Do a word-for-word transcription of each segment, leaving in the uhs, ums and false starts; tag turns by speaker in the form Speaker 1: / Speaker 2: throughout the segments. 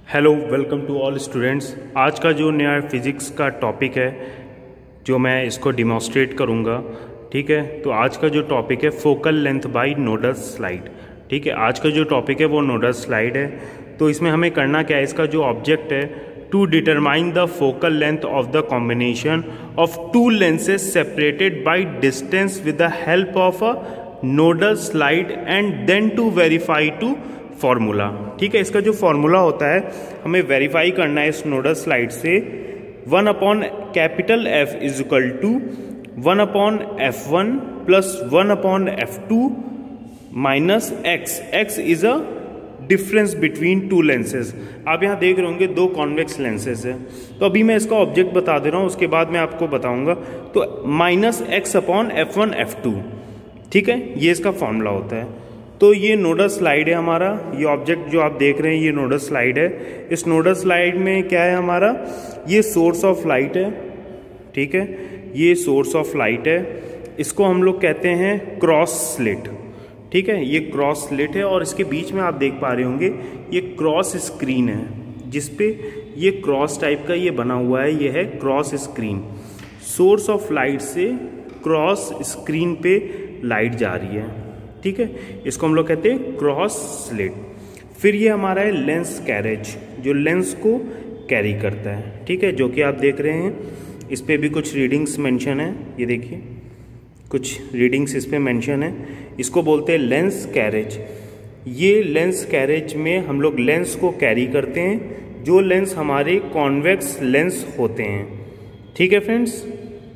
Speaker 1: Hello, welcome to all students. आज का जो नया फिज़िक्स का टॉपिक है जो मैं इसको डिमॉन्स्ट्रेट करूँगा, ठीक है। तो आज का जो टॉपिक है focal length by nodal slide, ठीक है। आज का जो टॉपिक है वो नोडल स्लाइड है। तो इसमें हमें करना क्या है, इसका जो ऑब्जेक्ट है to determine the focal length of the combination of two lenses separated by distance with the help of a nodal slide and then to verify to formula, ठीक है। इसका जो फॉर्मूला होता है हमें वेरीफाई करना है इस नोडल स्लाइड से। One upon capital F is equal to one upon F one plus one upon F two minus X. X is a difference between two lenses. आप यहाँ देख रहे होंगे दो कॉन्वेक्स लेंसेज है। तो अभी मैं इसका ऑब्जेक्ट बता दे रहा हूँ, उसके बाद मैं आपको बताऊंगा। तो minus X upon F one F two, ठीक है, ये इसका फॉर्मूला होता है। तो ये नोडल स्लाइड है हमारा। ये ऑब्जेक्ट जो आप देख रहे हैं ये नोडल स्लाइड है। इस नोडल स्लाइड में क्या है हमारा, ये सोर्स ऑफ लाइट है, ठीक है। ये सोर्स ऑफ लाइट है, इसको हम लोग कहते हैं क्रॉस स्लिट, ठीक है। ये क्रॉस स्लिट है और इसके बीच में आप देख पा रहे होंगे ये क्रॉस स्क्रीन है जिसपे ये क्रॉस टाइप का ये बना हुआ है, ये है cross screen. Source of light से क्रॉस स्क्रीन पे लाइट जा रही है, ठीक है। इसको हम लोग कहते हैं क्रॉस स्लिट। फिर ये हमारा है लेंस कैरेज, जो लेंस को कैरी करता है, ठीक है, जो कि आप देख रहे हैं। इस पे भी कुछ रीडिंग्स मेंशन है, ये देखिए कुछ रीडिंग्स इस पे मेंशन है। इसको बोलते हैं लेंस कैरेज। ये लेंस कैरेज में हम लोग लेंस को कैरी करते हैं, जो लेंस हमारे कॉन्वेक्स लेंस होते हैं, ठीक है फ्रेंड्स।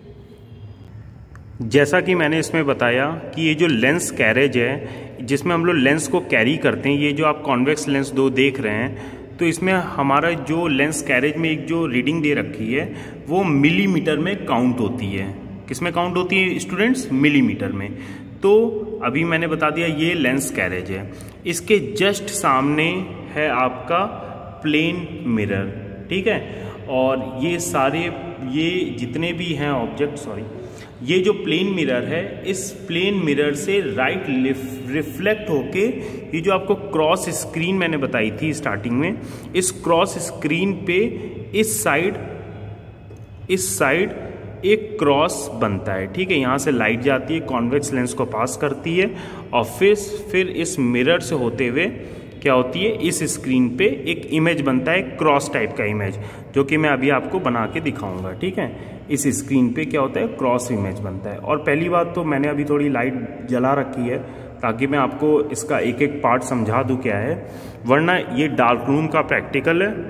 Speaker 1: जैसा कि मैंने इसमें बताया कि ये जो लेंस कैरेज है जिसमें हम लोग लेंस को कैरी करते हैं, ये जो आप कॉन्वेक्स लेंस दो देख रहे हैं, तो इसमें हमारा जो लेंस कैरेज में एक जो रीडिंग दे रखी है वो मिलीमीटर में काउंट होती है। किस में काउंट होती है स्टूडेंट्स? मिलीमीटर में। तो अभी मैंने बता दिया ये लेंस कैरेज है। इसके जस्ट सामने है आपका प्लेन मिरर, ठीक है। और ये सारे ये जितने भी हैं ऑब्जेक्ट, सॉरी, ये जो प्लेन मिरर है, इस प्लेन मिरर से राइट रिफ्लेक्ट होके ये जो आपको क्रॉस स्क्रीन मैंने बताई थी स्टार्टिंग में, इस क्रॉस स्क्रीन पे इस साइड इस साइड एक क्रॉस बनता है, ठीक है। यहाँ से लाइट जाती है, कॉन्वेक्स लेंस को पास करती है और फिर फिर इस मिरर से होते हुए क्या होती है, इस स्क्रीन पे एक इमेज बनता है, क्रॉस टाइप का इमेज, जो कि मैं अभी आपको बना के दिखाऊंगा, ठीक है। इस स्क्रीन पे क्या होता है, क्रॉस इमेज बनता है। और पहली बात तो मैंने अभी थोड़ी लाइट जला रखी है ताकि मैं आपको इसका एक एक पार्ट समझा दूं क्या है, वरना ये डार्क रूम का प्रैक्टिकल है।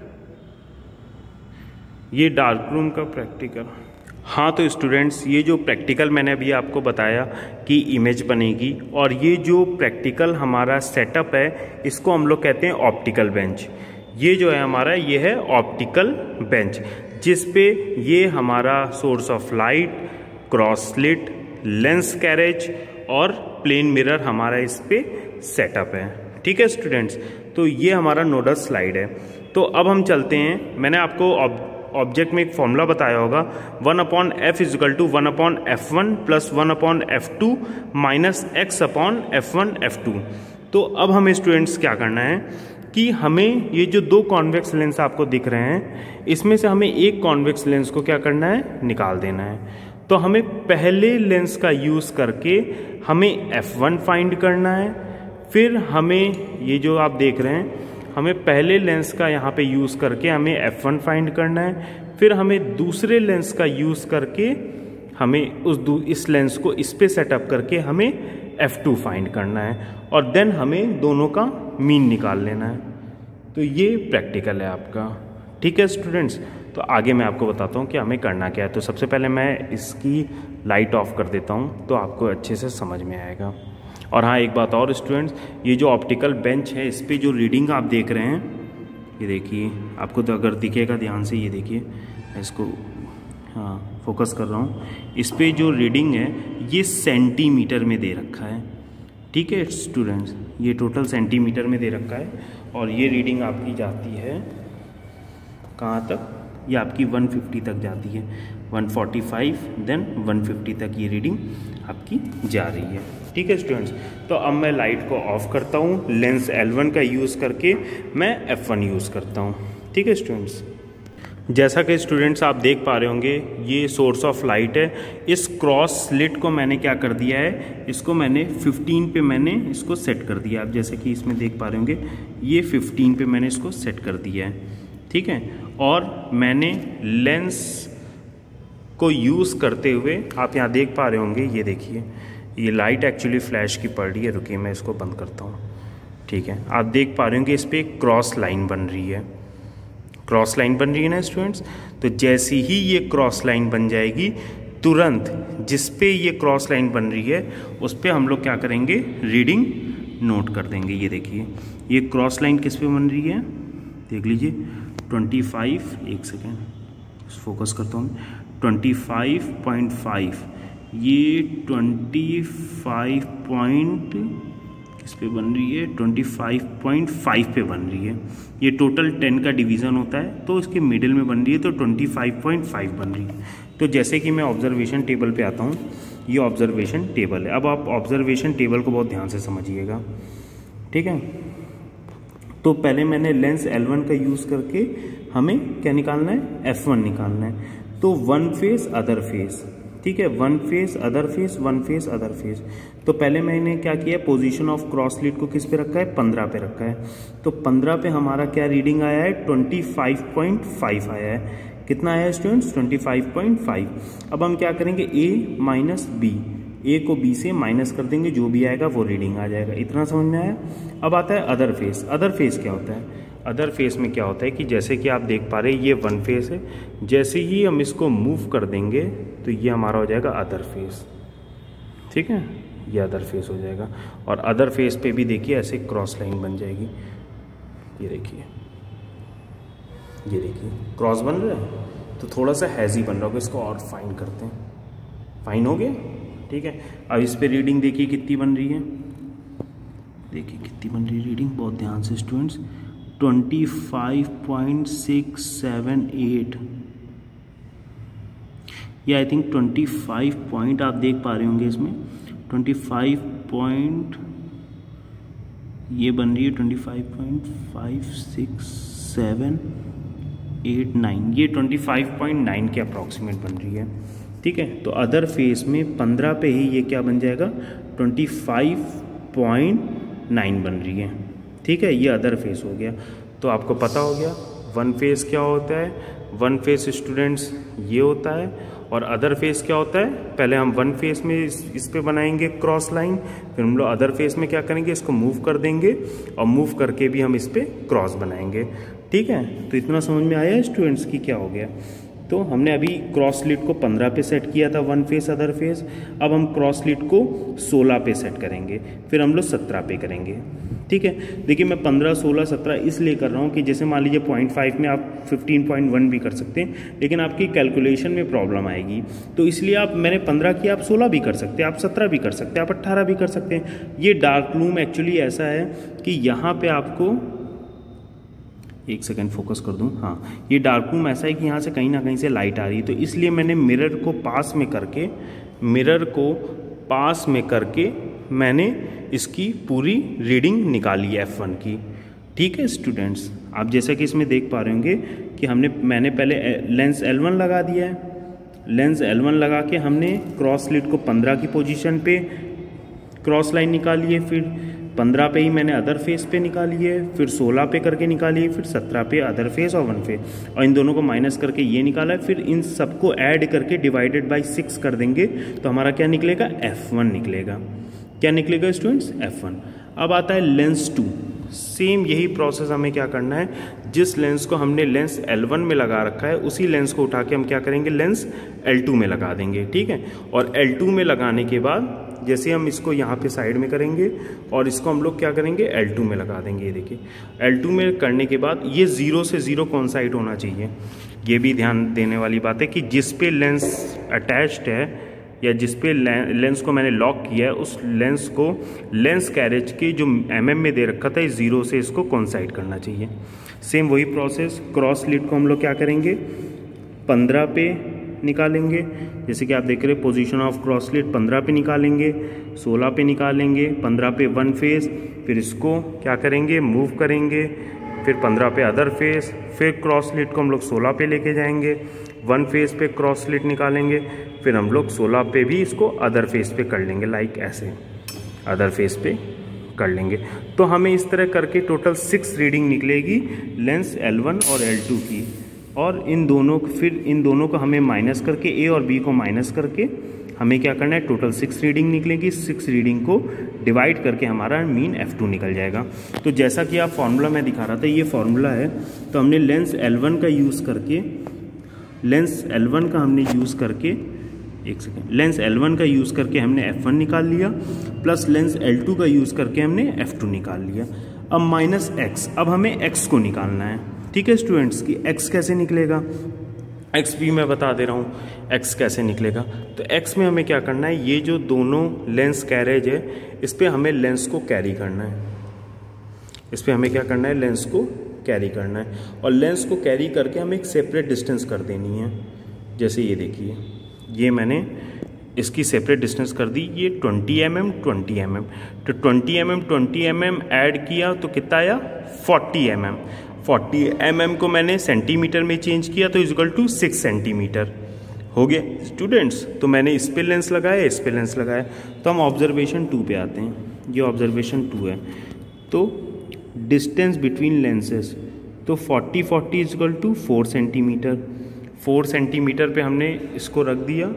Speaker 1: ये डार्क रूम का प्रैक्टिकल, हाँ। तो स्टूडेंट्स ये जो प्रैक्टिकल मैंने अभी आपको बताया कि इमेज बनेगी, और ये जो प्रैक्टिकल हमारा सेटअप है इसको हम लोग कहते हैं ऑप्टिकल बेंच। ये जो है हमारा ये है ऑप्टिकल बेंच, जिस पे ये हमारा source of light, cross slit, lens carriage और प्लेन मिरर हमारा इस पे सेटअप है, ठीक है स्टूडेंट्स। तो ये हमारा नोडल स्लाइड है। तो अब हम चलते हैं, मैंने आपको ऑब्जेक्ट में एक फॉर्मूला बताया होगा, one upon F is equal to one upon F one plus one upon F two minus X upon F one F two. तो अब हमें स्टूडेंट्स क्या करना है कि हमें ये जो दो कॉन्वेक्स लेंस आपको दिख रहे हैं, इसमें से हमें एक कॉन्वेक्स लेंस को क्या करना है, निकाल देना है। तो हमें पहले लेंस का यूज़ करके हमें एफ वन फाइंड करना है। फिर हमें ये जो आप देख रहे हैं, हमें पहले लेंस का यहाँ पे यूज़ करके हमें एफ वन फाइंड करना है। फिर हमें दूसरे लेंस का यूज़ करके हमें उस इस लेंस को इस पे सेटअप करके हमें एफ टू फाइंड करना है, और देन हमें दोनों का मीन निकाल लेना है। तो ये प्रैक्टिकल है आपका, ठीक है स्टूडेंट्स। तो आगे मैं आपको बताता हूँ कि हमें करना क्या है। तो सबसे पहले मैं इसकी लाइट ऑफ कर देता हूँ तो आपको अच्छे से समझ में आएगा। और हाँ, एक बात और स्टूडेंट्स, ये जो ऑप्टिकल बेंच है इस पर जो रीडिंग आप देख रहे हैं, ये देखिए, आपको तो अगर दिखेगा ध्यान से, ये देखिए, मैं इसको हाँ फोकस कर रहा हूँ। इस पर जो रीडिंग है ये सेंटीमीटर में दे रखा है, ठीक है स्टूडेंट्स। ये टोटल सेंटीमीटर में दे रखा है और ये रीडिंग आपकी जाती है कहाँ तक, ये आपकी वन फिफ्टी तक जाती है, one forty five then one fifty तक ये रीडिंग आपकी जा रही है। ठीक है स्टूडेंट्स, तो अब मैं लाइट को ऑफ करता हूँ, लेंस एल वन का यूज़ करके मैं एफ वन यूज़ करता हूँ। ठीक है स्टूडेंट्स, जैसा कि स्टूडेंट्स आप देख पा रहे होंगे ये सोर्स ऑफ लाइट है। इस क्रॉस स्लिट को मैंने क्या कर दिया है, इसको मैंने फिफ्टीन पे मैंने इसको सेट कर दिया। आप जैसे कि इसमें देख पा रहे होंगे ये फिफ्टीन पे मैंने इसको सेट कर दिया है। ठीक है, और मैंने लेंस को यूज़ करते हुए आप यहाँ देख पा रहे होंगे, ये देखिए ये लाइट एक्चुअली फ्लैश की पड़ रही है। रुकिए मैं इसको बंद करता हूँ। ठीक है, आप देख पा रहे होंगे इस पर क्रॉस लाइन बन रही है, क्रॉस लाइन बन रही है ना स्टूडेंट्स। तो जैसे ही ये क्रॉस लाइन बन जाएगी, तुरंत जिस पे ये क्रॉस लाइन बन रही है उस पे हम लोग क्या करेंगे, रीडिंग नोट कर देंगे। ये देखिए ये क्रॉस लाइन किस पे बन रही है, देख लीजिए ट्वेंटी फाइव, एक सेकेंड फोकस करता हूँ, ट्वेंटी फाइव पॉइंट फाइव, ये ट्वेंटी फाइव पॉइंट किस पे बन रही है, ट्वेंटी फाइव पॉइंट फाइव पे बन रही है। ये टोटल टेन का डिवीज़न होता है तो इसके मिडिल में बन रही है, तो ट्वेंटी फाइव पॉइंट फाइव बन रही है। तो जैसे कि मैं ऑब्जर्वेशन टेबल पे आता हूँ, ये ऑब्जर्वेशन टेबल है। अब आप ऑब्जर्वेशन टेबल को बहुत ध्यान से समझिएगा। ठीक है, तो पहले मैंने लेंस एल वन का यूज़ करके हमें क्या निकालना है, एफ वन निकालना है। तो वन फेस अदर फेस, ठीक है, one face other face, one face other face. तो पहले मैंने क्या किया, पोजीशन ऑफ क्रॉस स्लिट को किस पे रखा है, पंद्रह पे रखा है। तो पंद्रह पे हमारा क्या रीडिंग आया है, ट्वेंटी फाइव पॉइंट फाइव आया है। कितना आया है students, twenty five point five. अब हम क्या करेंगे, ए माइनस बी, ए को बी से माइनस कर देंगे, जो भी आएगा वो रीडिंग आ जाएगा। इतना समझ में आया। अब आता है अदर फेस। अदर फेस क्या होता है, अदर फेस में क्या होता है कि जैसे कि आप देख पा रहे हैं ये वन फेस है, जैसे ही हम इसको मूव कर देंगे तो ये हमारा हो जाएगा अदर फेस। ठीक है, ये अदर फेस हो जाएगा। और अदर फेस पे भी देखिए ऐसे क्रॉस लाइन बन जाएगी। ये देखिए, ये देखिए क्रॉस बन रहा है, तो थोड़ा सा हैजी बन रहा होगा, इसको और फाइन करते हैं। फाइन हो गया। ठीक है, अब इस पे रीडिंग देखिए कितनी बन रही है, देखिए कितनी बन रही है रीडिंग, बहुत ध्यान से students, twenty five point six seven eight, या I think twenty five point आप देख पा रहे होंगे इसमें, ट्वेंटी फाइव पॉइंट ये बन रही है twenty five point five six seven eight nine, ये ट्वेंटी फाइव पॉइंट नाइन के अप्रॉक्सीमेट बन रही है। ठीक है, तो अदर फेस में पंद्रह पे ही ये क्या बन जाएगा, ट्वेंटी फाइव पॉइंट नाइन बन रही है। ठीक है, ये अदर फेस हो गया। तो आपको पता हो गया वन फेस क्या होता है। वन फेस स्टूडेंट्स ये होता है, और अदर फेस क्या होता है, पहले हम वन फेस में इस, इस पे बनाएंगे क्रॉस लाइन, फिर हम लोग अदर फेस में क्या करेंगे, इसको मूव कर देंगे, और मूव करके भी हम इस पे क्रॉस बनाएंगे। ठीक है, तो इतना समझ में आया स्टूडेंट्स की क्या हो गया। तो हमने अभी क्रॉस स्लिट को पंद्रह पे सेट किया था, वन फेस अदर फेस। अब हम क्रॉस स्लिट को सोलह पे सेट करेंगे, फिर हम लोग सत्रह पे करेंगे। ठीक है, देखिए मैं पंद्रह, सोलह, सत्रह इसलिए कर रहा हूँ कि जैसे मान लीजिए पॉइंट फाइव में आप फिफ्टीन पॉइंट वन भी कर सकते हैं, लेकिन आपकी कैलकुलेशन में प्रॉब्लम आएगी। तो इसलिए आप, मैंने पंद्रह किया, आप सोलह भी कर सकते हैं, आप सत्रह भी कर सकते हैं, आप अट्ठारह भी कर सकते हैं। ये डार्क रूम एक्चुअली ऐसा है कि यहाँ पे आपको, एक सेकेंड फोकस कर दूं, हाँ, ये डार्क रूम ऐसा है कि यहाँ से कहीं ना कहीं से लाइट आ रही है, तो इसलिए मैंने मिरर को पास में करके, मिरर को पास में करके मैंने इसकी पूरी रीडिंग निकाली एफ वन की। ठीक है स्टूडेंट्स, आप जैसा कि इसमें देख पा रहे होंगे कि हमने मैंने पहले लेंस एल वन लगा दिया है। लेंस एल वन लगा के हमने क्रॉस स्लिट को पंद्रह की पोजीशन पे क्रॉस लाइन निकाली है, फिर पंद्रह पे ही मैंने अदर फेस पे निकाली है, फिर सोलह पे करके निकाली है, फिर सत्रह पे अदर फेस और वन फेस, और इन दोनों को माइनस करके ये निकाला है। फिर इन सबको ऐड करके डिवाइडेड बाय सिक्स कर देंगे तो हमारा क्या निकलेगा, एफ वन निकलेगा। क्या निकलेगा स्टूडेंट्स, एफ वन। अब आता है लेंस टू। सेम यही प्रोसेस हमें क्या करना है, जिस लेंस को हमने लेंस एल वन में लगा रखा है उसी लेंस को उठा के हम क्या करेंगे, लेंस एल टू में लगा देंगे। ठीक है, और एल टू में लगाने के बाद जैसे हम इसको यहाँ पे साइड में करेंगे और इसको हम लोग क्या करेंगे, एल टू में लगा देंगे। ये देखिए एल टू में करने के बाद ये जीरो से जीरो कॉन्साइड होना चाहिए। ये भी ध्यान देने वाली बात है कि जिस पे लेंस अटैच्ड है या जिस पे लेंस को मैंने लॉक किया है उस लेंस को लेंस कैरेज के जो एम एम में दे रखा था इस जीरो से इसको कॉन्साइड करना चाहिए। सेम वही प्रोसेस, क्रॉस स्लिट को हम लोग क्या करेंगे, पंद्रह पे निकालेंगे। जैसे कि आप देख रहे हैं पोजीशन ऑफ क्रॉस स्लिट पंद्रह पे निकालेंगे, सोलह पे निकालेंगे, पंद्रह पे वन फेस, फिर इसको क्या करेंगे, मूव करेंगे, फिर पंद्रह पे अदर फेस, फिर क्रॉस स्लिट को हम लोग सोलह पे लेके जाएंगे, वन फेस पे क्रॉस स्लिट निकालेंगे, फिर हम लोग सोलह पे भी इसको अदर फेस पे कर लेंगे, लाइक ऐसे अदर फेस पे कर लेंगे। तो हमें इस तरह करके टोटल सिक्स रीडिंग निकलेगी लेंस एल वन और एल टू की, और इन दोनों फिर इन दोनों को हमें माइनस करके, ए और बी को माइनस करके हमें क्या करना है, टोटल सिक्स रीडिंग निकलेगी। सिक्स रीडिंग को डिवाइड करके हमारा मीन एफ टू निकल जाएगा। तो जैसा कि आप फार्मूला मैं दिखा रहा था, ये फार्मूला है। तो हमने लेंस एल वन का यूज़ करके लेंस एल वन का हमने यूज़ करके एक सेकेंड लेंस एल वन का यूज़ करके हमने एफ वन निकाल लिया, प्लस लेंस एल टू का यूज़ करके हमने एफ टू निकाल लिया। अब माइनस एक्स, अब हमें एक्स को निकालना है। ठीक है स्टूडेंट्स, की एक्स कैसे निकलेगा, एक्स भी मैं बता दे रहा हूँ एक्स कैसे निकलेगा। तो एक्स में हमें क्या करना है, ये जो दोनों लेंस कैरेज है इस पर हमें लेंस को कैरी करना है, इस पर हमें क्या करना है, लेंस को कैरी करना है, और लेंस को कैरी करके हमें एक सेपरेट डिस्टेंस कर देनी है। जैसे ये देखिए, ये मैंने इसकी सेपरेट डिस्टेंस कर दी, ये twenty M M twenty M M, तो twenty M M twenty M M add किया तो कितना आया, forty M M. Forty M M को मैंने सेंटीमीटर में चेंज किया तो is equal to six centimetre हो गया स्टूडेंट्स। तो मैंने इस पे लेंस लगाया, इस पे लेंस लगाया। तो हम ऑब्जर्वेशन टू पे आते हैं, ये ऑब्जर्वेशन टू है। तो डिस्टेंस बिटवीन लेंसेज, तो forty forty is equal to four centimetre. Four centimetre पे हमने इसको रख दिया।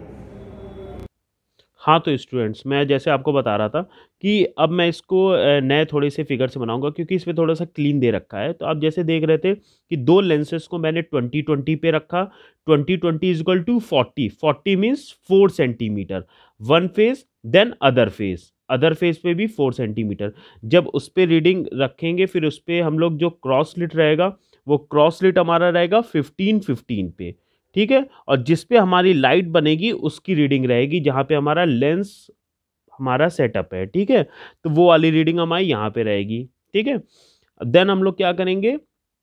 Speaker 1: हाँ तो स्टूडेंट्स, मैं जैसे आपको बता रहा था कि अब मैं इसको नए थोड़े से फिगर से बनाऊंगा, क्योंकि इसमें थोड़ा सा क्लीन दे रखा है। तो आप जैसे देख रहे थे कि दो लेंसेज को मैंने ट्वेंटी ट्वेंटी पे रखा, twenty twenty is equal to forty, forty means four centimetre, one face then other face, other face पे भी फोर सेंटीमीटर। जब उस पर रीडिंग रखेंगे फिर उस पर हम लोग जो क्रॉस स्लिट रहेगा वो क्रॉस स्लिट हमारा रहेगा फिफ्टीन फिफ्टीन पे, ठीक है। और जिस पे हमारी लाइट बनेगी उसकी रीडिंग रहेगी जहाँ पे हमारा लेंस हमारा सेटअप है, ठीक है। तो वो वाली रीडिंग हमारी यहाँ पे रहेगी, ठीक है। देन हम लोग क्या करेंगे,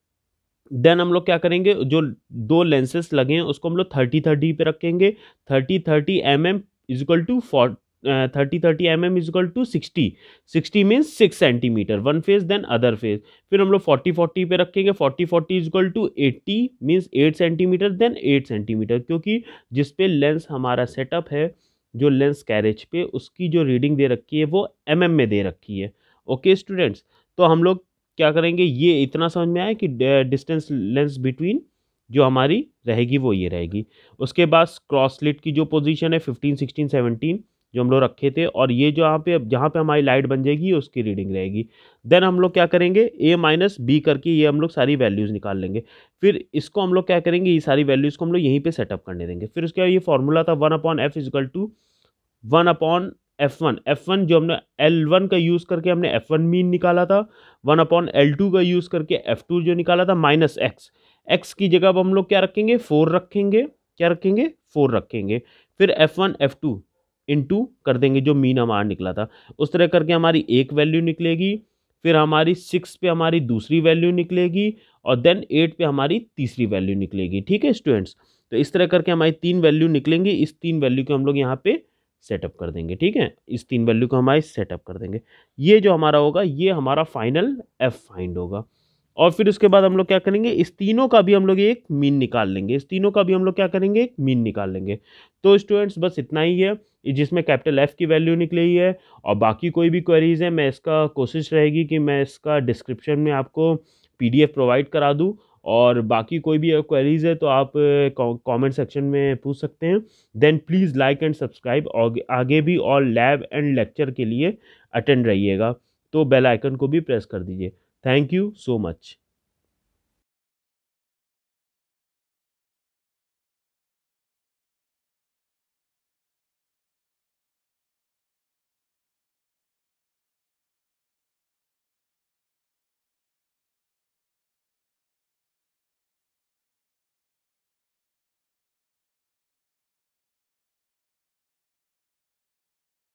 Speaker 1: देन हम लोग क्या करेंगे, जो दो लेंसेस लगे हैं उसको हम लोग थर्टी थर्टी पे रखेंगे। Thirty thirty M M is equal to four thirty thirty M M is equal to sixty, sixty means six centimetre, one face then other face. फिर हम लोग फोर्टी फोर्टी पे रखेंगे, forty forty is equal to eighty means eight centimetre then eight centimetre, क्योंकि जिस पे lens हमारा setup है, जो लेंस कैरेज पे, उसकी जो रीडिंग दे रखी है वो एम एम में दे रखी है। ओके स्टूडेंट्स, तो हम लोग क्या करेंगे, ये इतना समझ में आया कि डिस्टेंस लेंस बिटवीन जो हमारी रहेगी वो ये रहेगी। उसके बाद क्रॉस स्लिट की जो पोजीशन है फिफ्टीन सिक्सटीन सेवनटीन जो हम लोग रखे थे, और ये जो यहाँ पे जहाँ पे हमारी लाइट बन जाएगी उसकी रीडिंग रहेगी। देन हम लोग क्या करेंगे, ए माइनस बी करके ये हम लोग सारी वैल्यूज़ निकाल लेंगे। फिर इसको हम लोग क्या करेंगे, ये सारी वैल्यूज़ को हम लोग यहीं पे सेटअप करने देंगे। फिर उसके बाद ये फॉर्मूला था one upon F is equal to one upon F one, F one जो हमने एल वन का यूज़ करके हमने एफ वन मीन निकाला था, वन अपॉन एल टू का यूज़ करके एफ टू जो निकाला था, माइनस एक्स, एक्स की जगह अब हम लोग क्या रखेंगे, फोर रखेंगे, क्या रखेंगे, फोर रखेंगे। फिर F one F two into कर देंगे जो मीन हमारा निकला था। उस तरह करके हमारी एक वैल्यू निकलेगी, फिर हमारी सिक्स पे हमारी दूसरी वैल्यू निकलेगी, और देन एट पे हमारी तीसरी वैल्यू निकलेगी, ठीक है स्टूडेंट्स। तो इस तरह करके हमारी तीन वैल्यू निकलेंगी, इस तीन वैल्यू को हम लोग यहाँ पे सेटअप कर देंगे, ठीक है। इस तीन वैल्यू को हमारे सेटअप कर देंगे। ये जो हमारा होगा ये हमारा फाइनल एफ फाइंड होगा। और फिर उसके बाद हम लोग क्या करेंगे, इस तीनों का भी हम लोग एक मीन निकाल लेंगे, इस तीनों का भी हम लोग क्या करेंगे, एक मीन निकाल लेंगे। तो स्टूडेंट्स बस इतना ही है, जिसमें कैपिटल एफ की वैल्यू निकली है। और बाकी कोई भी क्वेरीज है, मैं इसका कोशिश रहेगी कि मैं इसका डिस्क्रिप्शन में आपको पीडीएफ प्रोवाइड करा दूँ, और बाकी कोई भी क्वेरीज है तो आप कमेंट सेक्शन में पूछ सकते हैं। Then please like and subscribe, और आगे भी और लैब एंड लेक्चर के लिए अटेंड रहिएगा, तो बेल आइकन को भी प्रेस कर दीजिए। Thank you so much.